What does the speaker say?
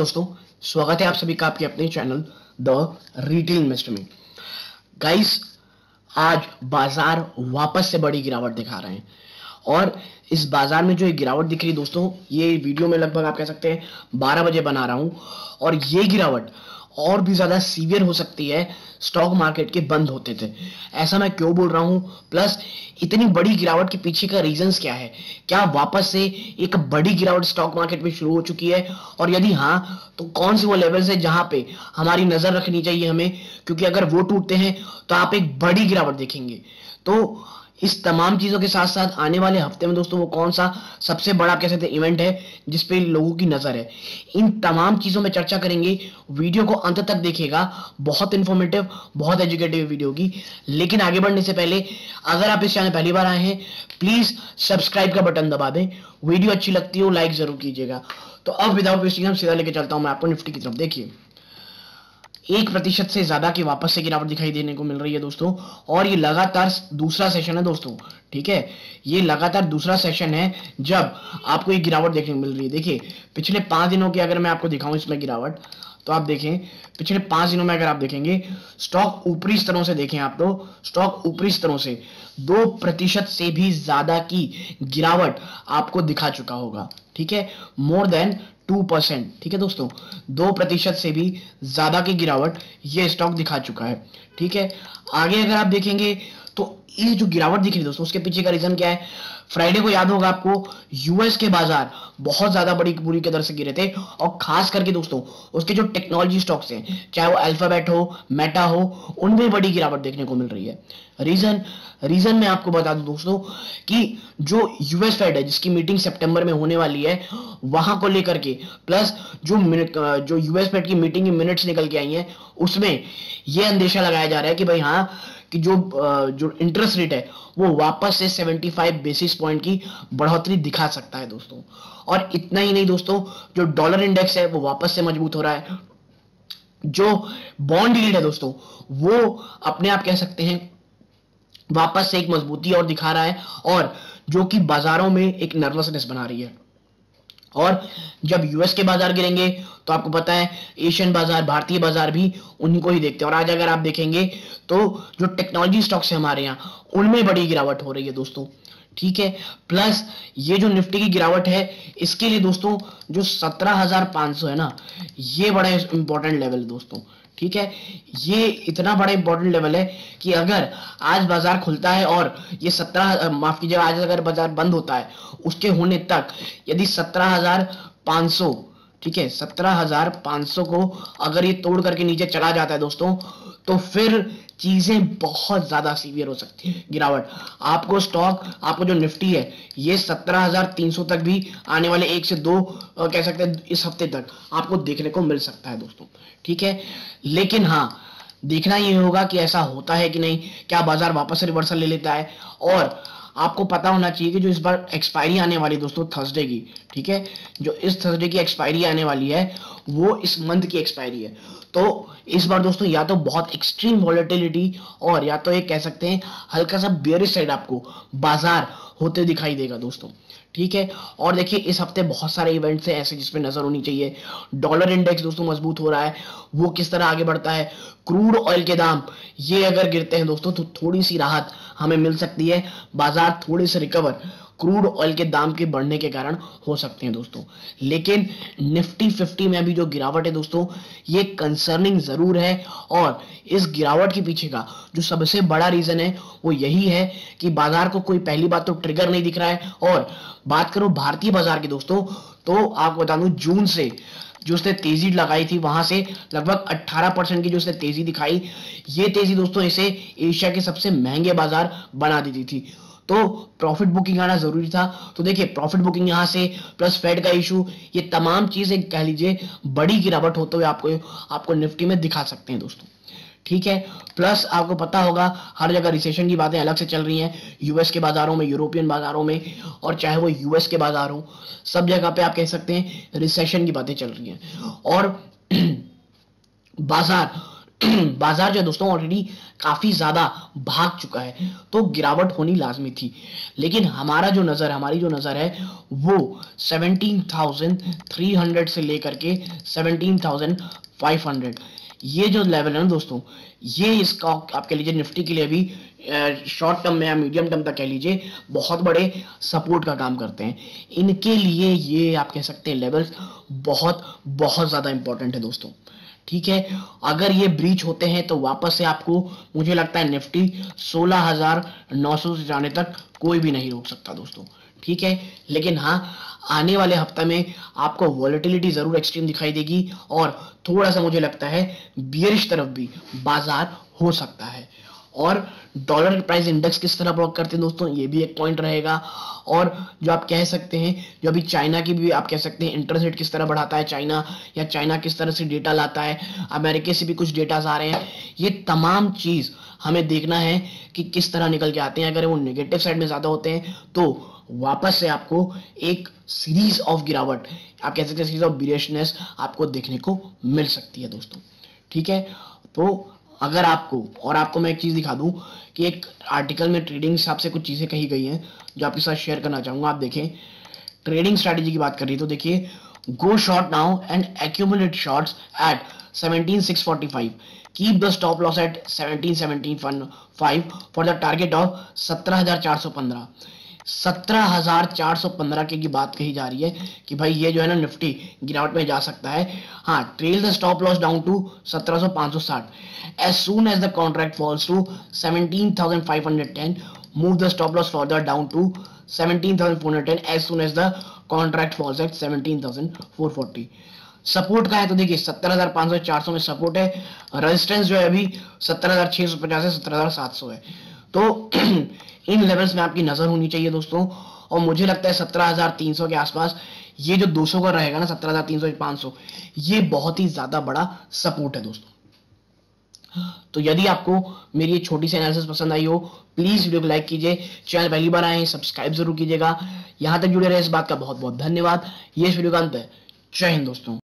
दोस्तों, स्वागत है आप सभी का आपके अपने चैनल द रिटेल इन्वेस्टर में। गाइस, आज बाजार वापस से बड़ी गिरावट दिखा रहे हैं और इस बाजार में जो एक गिरावट दिख रही है दोस्तों, ये वीडियो में लगभग आप कह सकते हैं 12 बजे बना रहा हूं और ये गिरावट और भी ज्यादा सीवियर हो सकती है स्टॉक मार्केट के बंद होते थे। ऐसा मैं क्यों बोल रहा हूं, प्लस इतनी बड़ी गिरावट के पीछे का रीजंस क्या है? क्या वापस से एक बड़ी गिरावट स्टॉक मार्केट में शुरू हो चुकी है? और यदि हाँ, तो कौन सी वो लेवल्स है जहां पे हमारी नजर रखनी चाहिए हमें? क्योंकि अगर वो टूटते हैं तो आप एक बड़ी गिरावट देखेंगे। तो इस तमाम चीजों के साथ साथ आने वाले हफ्ते में दोस्तों वो कौन सा सबसे बड़ा कह सकते हैं इवेंट है जिसपे लोगों की नजर है, इन तमाम चीजों में चर्चा करेंगे। वीडियो को अंत तक देखिएगा, बहुत इंफॉर्मेटिव, बहुत एजुकेटिव वीडियो की। लेकिन आगे बढ़ने से पहले अगर आप इस चैनल पहली बार आए हैं, प्लीज सब्सक्राइब का बटन दबा दें। वीडियो अच्छी लगती हो लाइक जरूर कीजिएगा। तो अब विदाउट वेस्टिंग हम सीधा लेके चलता हूं मैं आपको निफ्टी की तरफ। देखिए, 1% से ज्यादा की वापस से गिरावट दिखाई देने को मिल रही है दोस्तों, और ये लगातार दूसरा सेशन है दोस्तों। ठीक है, ये लगातार दूसरा सेशन है जब आपको ये गिरावट देखने को मिल रही है। देखिए, पिछले 5 दिनों की अगर मैं आपको दिखाऊं इसमें गिरावट, तो आप देखें पिछले 5 दिनों में अगर आप देखेंगे स्टॉक ऊपरी स्तरों से देखें आप, तो स्टॉक ऊपरी स्तरों से 2% से भी ज्यादा की गिरावट आपको दिखा चुका होगा। ठीक है, मोर देन 2%। ठीक है दोस्तों, 2% से भी ज्यादा की गिरावट ये स्टॉक दिखा चुका है। ठीक है, आगे अगर आप देखेंगे तो ये जो गिरावट दिख रही है दोस्तों, उसके पीछे का रीजन क्या है? फ्राइडे को याद होगा आपको, यूएस के बाजार बहुत ज्यादा बड़ी बुरी कदर से गिरे थे, और खास करके दोस्तों उसके जो टेक्नोलॉजी स्टॉक्स हैं, चाहे वो अल्फाबेट हो, मेटा हो, उनमें बड़ी गिरावट देखने को मिल रही है। रीजन मैं आपको बता दूं दोस्तों कि जो यूएस फेड है जिसकी मीटिंग सितंबर में होने वाली है, वहां को लेकर के, प्लस जो यूएस फेड की मीटिंग की मिनट्स निकल के आई हैं, उसमें यह अंदेशा लगाया जा रहा है कि भाई हाँ, कि जो इंटरेस्ट रेट है वो वापस से 75 बेसिस पॉइंट की बढ़ोतरी दिखा सकता है दोस्तों। और इतना ही नहीं दोस्तों, जो डॉलर इंडेक्स है वो वापस से मजबूत हो रहा है। जो बॉन्ड यील्ड है दोस्तों, वो अपने आप कह सकते हैं वापस से एक मजबूती और दिखा रहा है, और जो कि बाजारों में एक नर्वसनेस बना रही है। और जब यूएस के बाजार गिरेंगे तो आपको पता है एशियन बाजार, भारतीय बाजार भी उन्हीं को ही देखते हैं। और आज अगर आप देखेंगे तो जो टेक्नोलॉजी स्टॉक्स है हमारे यहाँ, उनमें बड़ी गिरावट हो रही है दोस्तों। ठीक है, प्लस ये जो निफ्टी की गिरावट है, इसके लिए दोस्तों जो 17,500 है ना, ये बड़ा इंपॉर्टेंट लेवल है दोस्तों। ठीक है, ये इतना बड़ा इंपॉर्टेंट लेवल है कि अगर आज बाजार खुलता है और ये 17, माफ कीजिएगा, आज अगर बाजार बंद होता है उसके होने तक यदि 17,500, ठीक है, 17,500 को अगर ये तोड़ करके नीचे चला जाता है दोस्तों, तो फिर चीजें बहुत ज्यादा सीवियर हो सकती है गिरावट। आपको जो निफ्टी है ये 17,300 तक भी आने वाले 1 से 2 कह सकते हैं इस हफ्ते तक आपको देखने को मिल सकता है दोस्तों। ठीक है, लेकिन हाँ, देखना ये होगा कि ऐसा होता है कि नहीं, क्या बाजार वापस से रिवर्सल ले लेता है। और आपको पता होना चाहिए कि जो इस बार एक्सपायरी आने वाली है दोस्तों थर्सडे की, ठीक है, जो इस थर्सडे की एक्सपायरी आने वाली है वो इस मंथ की एक्सपायरी है। तो इस बार दोस्तों या तो बहुत एक्सट्रीम वॉलेटिलिटी और या तो एक कह सकते हैं हल्का सा बेयरिश साइड आपको बाजार होते दिखाई देगा दोस्तों। ठीक है, और देखिए इस हफ्ते बहुत सारे इवेंट्स हैं ऐसे जिसपे नजर होनी चाहिए। डॉलर इंडेक्स दोस्तों मजबूत हो रहा है, वो किस तरह आगे बढ़ता है। क्रूड ऑयल के दाम ये अगर गिरते हैं दोस्तों तो थोड़ी सी राहत हमें मिल सकती है, बाजार थोड़े से रिकवर क्रूड ऑयल के दाम के बढ़ने के कारण हो सकते हैं दोस्तों। लेकिन निफ्टी 50 में अभी जो गिरावट है दोस्तों, ये कंसर्निंग जरूर है, और इस गिरावट के पीछे का जो सबसे बड़ा रीजन है वो यही है कि बाजार को कोई पहली बात तो ट्रिगर नहीं दिख रहा है। और बात करो भारतीय बाजार की दोस्तों, तो आपको बता दूं जून से जो उसने तेजी लगाई थी, वहां से लगभग 18% की जो उसने तेजी दिखाई, ये तेजी दोस्तों इसे एशिया के सबसे महंगे बाजार बना देती थी। तो प्रॉफिट बुकिंग आना जरूरी था। तो देखिए प्रॉफिट बुकिंग यहां से, प्लस फेड का इशू, ये तमाम चीजें कह लीजिए बड़ी गिरावट होते हुए आपको निफ्टी में दिखा सकते हैं दोस्तों। ठीक है, प्लस आपको पता होगा हर जगह रिसेशन की बातें अलग से चल रही हैं, यूएस के बाजारों में, यूरोपियन बाजारों में, और चाहे वो यूएस के बाजार हो, सब जगह पे आप कह सकते हैं रिसेशन की बातें चल रही हैं। और बाजार बाजार जो है दोस्तों ऑलरेडी काफी ज्यादा भाग चुका है, तो गिरावट होनी लाजमी थी। लेकिन हमारी जो नजर है वो 17,300 से लेकर के 17,500, ये जो लेवल है ना दोस्तों, ये इसका आप कह लीजिए निफ्टी के लिए भी शॉर्ट टर्म में या मीडियम टर्म तक कह लीजिए बहुत बड़े सपोर्ट का काम करते हैं। इनके लिए ये आप कह सकते हैं लेवल्स बहुत बहुत ज्यादा इंपॉर्टेंट है दोस्तों। ठीक है, अगर ये ब्रीच होते हैं तो वापस से आपको मुझे लगता है निफ्टी 16,900 से जाने तक कोई भी नहीं रोक सकता दोस्तों। ठीक है, लेकिन हाँ, आने वाले हफ्ते में आपको वॉलेटिलिटी जरूर एक्सट्रीम दिखाई देगी और थोड़ा सा मुझे लगता है बियरिश तरफ भी बाजार हो सकता है। और डॉलर प्राइस इंडेक्स किस तरह वर्क करते हैं दोस्तों, ये भी एक पॉइंट रहेगा। और जो आप कह सकते हैं, जो अभी चाइना की भी आप कह सकते हैं इंटरेस्ट रेट किस तरह बढ़ाता है चाइना, या चाइना किस तरह से डेटा लाता है, अमेरिका से भी कुछ डेटा आ रहे हैं, ये तमाम चीज हमें देखना है कि किस तरह निकल के आते हैं। अगर वो नेगेटिव साइड में ज्यादा होते हैं तो वापस से आपको एक सीरीज ऑफ गिरावट, आप कह सकते हैं सीरीज ऑफ बियरिशनेस आपको देखने को मिल सकती है दोस्तों। ठीक है, तो अगर आपको मैं एक चीज दिखा दूं कि एक आर्टिकल में ट्रेडिंग हिसाब से कुछ चीजें कही गई हैं जो आपके साथ शेयर करना चाहूंगा। आप देखें, ट्रेडिंग स्ट्रैटेजी की बात कर रही तो देखिए, go short now and accumulate shorts at 17,645, keep the stop loss at 17,715 for the target of 17,415। 17,415 की बात कही जा रही है कि भाई ये जो है ना निफ्टी गिरावट में जा सकता है। हाँ, trail the stop loss down to 17,560 as soon as the contract falls to 17,510, move the stop loss further down to 17,410 as soon as the contract falls at 17,440। Support का है तो देखिए 17,500 400 में सपोर्ट है, रेजिस्टेंस जो है अभी 17,650 से 17,700 है। तो इन लेवल्स में आपकी नजर होनी चाहिए दोस्तों। और मुझे लगता है 17,300 के आसपास ये जो 200 का रहेगा ना, 17,300 500, ये बहुत ही ज्यादा बड़ा सपोर्ट है दोस्तों। तो यदि आपको मेरी ये छोटी सी एनालिसिस पसंद आई हो, प्लीज वीडियो को लाइक कीजिए, चैनल पहली बार आए हैं सब्सक्राइब जरूर कीजिएगा। यहां तक जुड़े रहे इस बात का बहुत बहुत धन्यवाद। ये इस वीडियो का अंत है। जय हिंद दोस्तों।